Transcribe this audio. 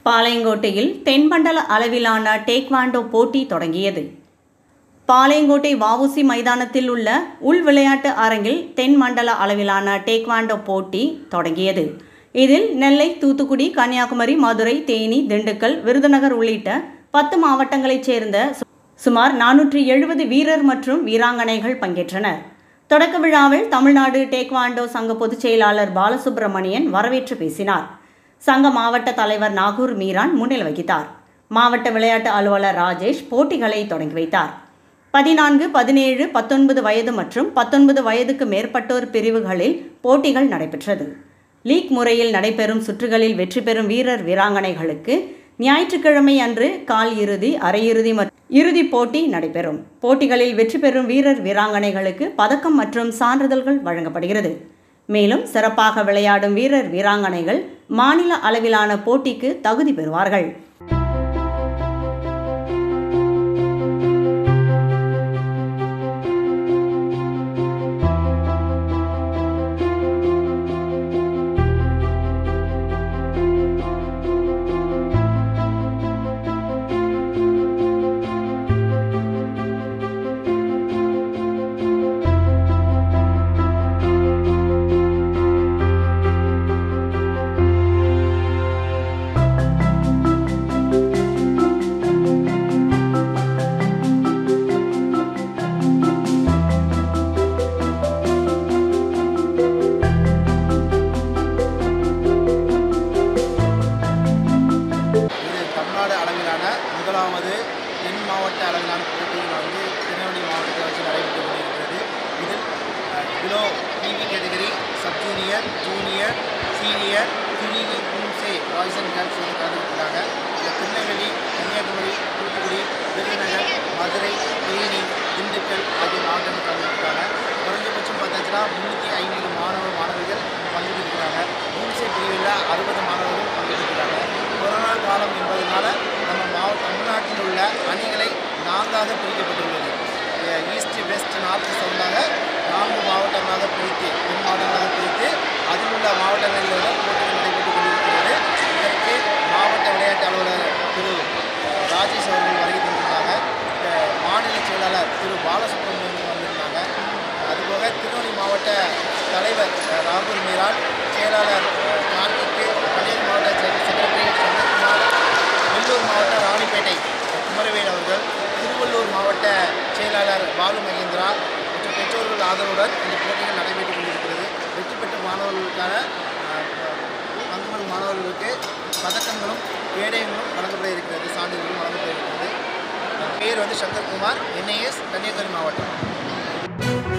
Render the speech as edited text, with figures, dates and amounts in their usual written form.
பாளையங்கோட்டையில் தென்மண்டல அளவிலான டேக்வாண்டோ போட்டி தொடங்கியது. பாளையங்கோட்டை வஉசி மைதானத்தில் உள்ள உள் விளையாட்டு அரங்கில் தென்மண்டல அளவிலான டேக்வாண்டோ போட்டி தொடங்கியது. இதில் நெல்லை, தூத்துக்குடி, கன்னியாகுமரி, மதுரை, தேனி, திண்டுக்கல், விருதுநகர் உள்ளிட்ட 10 மாவட்டங்களைச் சேர்ந்த சுமார் 470 வீரர் மற்றும் வீராங்கனைகள் பங்கேற்றனர். தொடக்க விழாவில் தமிழ்நாடு டேக்வாண்டோ சங்க பொதுச் செயலாளர் பாலசுப்ரமணியன் வரவேற்று பேசினார். சங்க மாவட்ட தலைவர் நாகூர் மீரான் முன்னிலை வகித்தார். மாவட்ட விளையாட்டு அலுவலர் ராஜேஷ் போட்டிகளை தொடங்கி வைத்தார். 14, 17, 19 வயது மற்றும் 19 வயதுக்கு மேற்பட்டோர் பிரிவுகளில் போட்டிகள் நடைபெற்றது. லீக் முறையில் நடைபெறும் சுற்றுகளில் வெற்றி பெறும் வீரர் வீராங்கனைகளுக்கு ஞாயிற்றுக்கிழமை அன்று கால் இறுதி, அரையிறுதி மற்றும் இறுதிப் போட்டி நடைபெறும். போட்டிகளில் வெற்றி பெறும் வீரர் வீராங்கனைகளுக்கு பதக்கம் மற்றும் சான்றிதழ்கள் வழங்கப்படுகிறது. மேலும் சிறப்பாக விளையாடும் வீரர் வீராங்கனைகள் மாநில அளவிலான போட்டிக்கு தகுதி பெறுவார்கள். முதலாவது தென் மாவட்ட அளவிலான போட்டிகள் திருநெல்வேலி மாவட்டத்தில் வச்சு நடைபெற்று கொண்டிருக்கிறது. இதில் பிலோ பிவி category, sub junior, junior, senior, துணிவி, பூம்சே பாய்ஸ் அண்ட் கேர்ள்ஸ் கலந்துருக்காங்க. இதில் திருநெல்வேலி, கன்னியாகுமரி, தூத்துக்குடி, விருதுநகர், மதுரை, தேனி, திண்டுக்கல் ஆகிய மாவட்டங்கள் கலந்துருக்காங்க. குறைஞ்சபட்சம் பார்த்தாச்சுன்னா 350 மாணவர்கள் பங்கெடுக்கிறாங்க. பூம்சே பிரிவில் 60 மாணவர்கள் பங்கெடுக்கிறாங்க. கொரோனா காலம் என்பதனால நம்ம தமிழ்நாட்டில் உள்ள அணிகளை 4ஆக பிரிக்கப்பட்டுள்ளது. ஈஸ்ட், வெஸ்ட், நார்த், சவுண்டாக 4 மாவட்டங்களாக பிரித்து, தென் மாவட்டங்களாக பிரித்து அதில் உள்ள மாவட்டங்களில் போட்டிகள் நடைபெற்றுக் கொண்டிருக்கிறது. இதற்கு மாவட்ட விளையாட்டு அலுவலர் திரு ராஜேஷ் அவர்கள் வருகை தந்திருந்தாங்க. மாநில செயலாளர் திரு பாலசுப்ரமணியன் வந்திருந்தாங்க. அதுபோக திருநெல்வேலி மாவட்ட தலைவர் நாகூர் மீரான், செயலாளர் கார்த்திக், கன்னியாகுமரி மாவட்ட செக்ரட்டரி சந்தகுமார், வெள்ளூர் மாவட்ட ராணிப்பேட்டை குமரவேல் அவர்கள், திருவள்ளூர் மாவட்ட செயலாளர் பாலு மகேந்திரா மற்றும் பெற்றோர்கள் ஆதரவுடன் இந்த போட்டிகள் நடைபெற்றுக் கொண்டிருக்கிறது. வெற்றி பெற்ற மாணவர்களுக்கான மாணவர்களுக்கு பதக்கங்களும் கேடயங்களும் வழங்கப்பட இருக்கிறது, சான்றிதழ்களும் வழங்கப்பட இருக்கிறது. பேர் சங்கர்குமார், NIS, கன்னியாகுமரி மாவட்டம்.